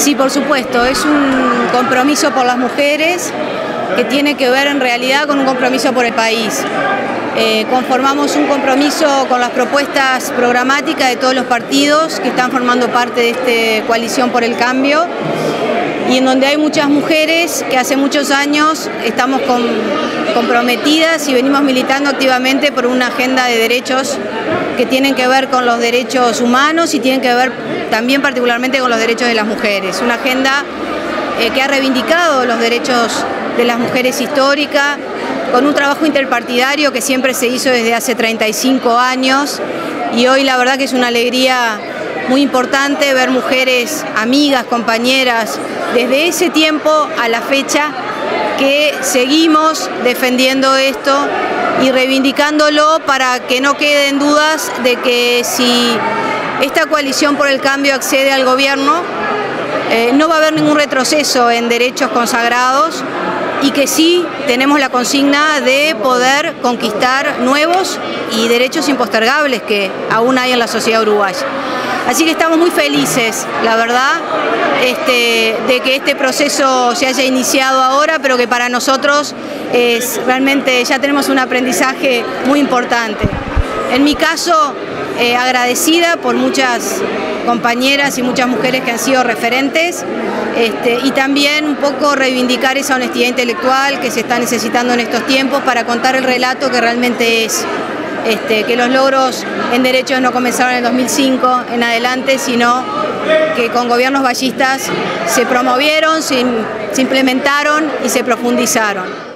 Sí, por supuesto, es un compromiso por las mujeres que tiene que ver en realidad con un compromiso por el país. Conformamos un compromiso con las propuestas programáticas de todos los partidos que están formando parte de esta coalición por el cambio y en donde hay muchas mujeres que hace muchos años estamos comprometidas y venimos militando activamente por una agenda de derechos que tienen que ver con los derechos humanos y tienen que ver también particularmente con los derechos de las mujeres. Una agenda que ha reivindicado los derechos de las mujeres históricas, con un trabajo interpartidario que siempre se hizo desde hace 35 años y hoy la verdad que es una alegría muy importante ver mujeres, amigas, compañeras, desde ese tiempo a la fecha que seguimos defendiendo esto y reivindicándolo para que no queden dudas de que si esta coalición por el cambio accede al gobierno, no va a haber ningún retroceso en derechos consagrados y que sí tenemos la consigna de poder conquistar nuevos y derechos impostergables que aún hay en la sociedad uruguaya. Así que estamos muy felices, la verdad, de que este proceso se haya iniciado ahora, pero que para nosotros realmente ya tenemos un aprendizaje muy importante. En mi caso, agradecida por muchas compañeras y muchas mujeres que han sido referentes y también un poco reivindicar esa honestidad intelectual que se está necesitando en estos tiempos para contar el relato que realmente es. Que los logros en derechos no comenzaron en el 2005 en adelante, sino que con gobiernos vallistas se promovieron, se implementaron y se profundizaron.